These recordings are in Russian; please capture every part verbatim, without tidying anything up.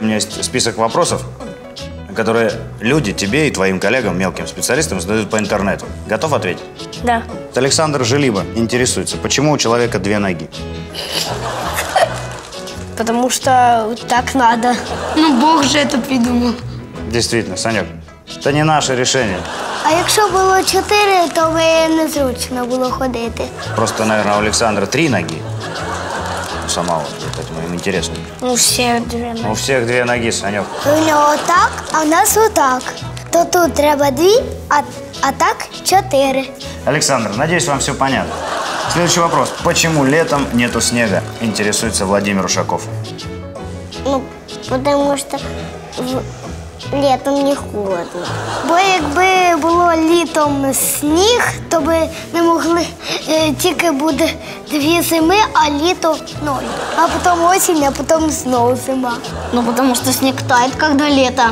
У меня есть список вопросов, которые люди тебе и твоим коллегам, мелким специалистам, задают по интернету. Готов ответить? Да. Александр Желиба интересуется, почему у человека две ноги? Потому что так надо. Ну, Бог же это придумал. Действительно, Санек, это не наше решение. А якщо було чотири, то би незручно було ходити. Просто, наверное, у Александра три ноги. У самого, поэтому им интересно. У всех две ноги. У всех две ноги, Санек. У нього так, а в нас отак. То тут треба дві, а, а так чотири. Александр, надеюсь, вам все понятно. Следующий вопрос. Почему летом нету снега? Интересуется Владимир Ушаков. Ну, тому що літом не холодно. Бо якби було літом сніг, то би не могли, е, тільки буде дві зими, а літо ноль. А потім осінь, а потім знову зима. Ну, потому что снег тает, когда лето.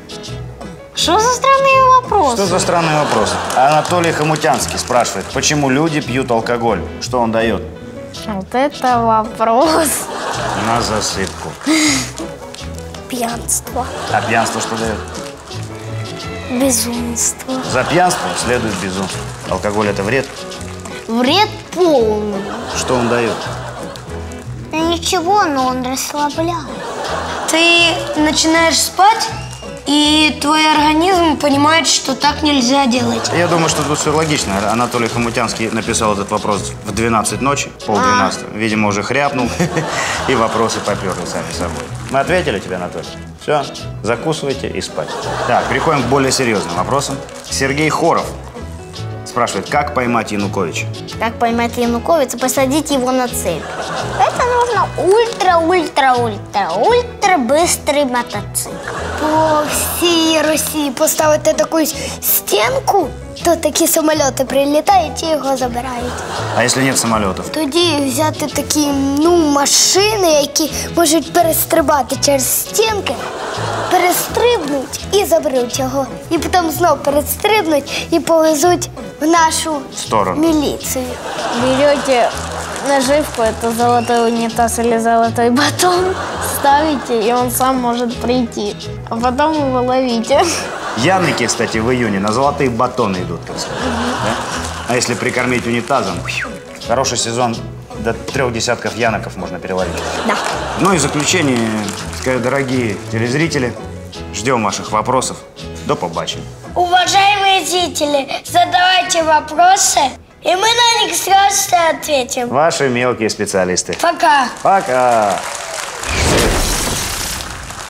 Что за странные вопросы? Что за странный вопрос? Анатолий Хомутянский спрашивает, почему люди пьют алкоголь? Что он дает? Вот это вопрос. На засыпку. Пьянство. А пьянство что дает? Безумство. За пьянство следует безумство. Алкоголь – это вред. Вред полный. Что он дает? Да ничего, но он расслабляет. Ты начинаешь спать, и твой организм понимает, что так нельзя делать. Я думаю, что тут все логично. Анатолий Хомутянский написал этот вопрос в двенадцать ночи, полдвенадцатого. Видимо, уже хряпнул, и вопросы поперли сами собой. Мы ответили тебе, Анатолий? Все, закусывайте и спать. Так, переходим к более серьезным вопросам. Сергей Хоров спрашивает, как поймать Януковича? Как поймать Януковича, посадить его на цепь. Это нужно ультра-ультра-ультра-ультра быстрый мотоцикл. По всій Росії поставити таку стінку, то такі самоліти прилітають і його забирають. А если нет самолетов? Тоді взяти такі, ну, машини, які можуть перестрибати через стінки, перестрибнуть і заберуть його. І потім знову перестрибнуть і повезуть в нашу сторону. Міліцію. Берете наживку, это золотой унитаз или золотой батон, ставите, и он сам может прийти. А потом его ловите. Яники, кстати, в июне на золотые батоны идут, так сказать. Да? А если прикормить унитазом, хороший сезон, до трех десятков яноков можно переловить. Да. Ну и в заключение, скажу, дорогие телезрители, ждем ваших вопросов. До побачення. Уважаемые зрители, задавайте вопросы, и мы на них сразу ответим. Ваши мелкие специалисты. Пока. Пока.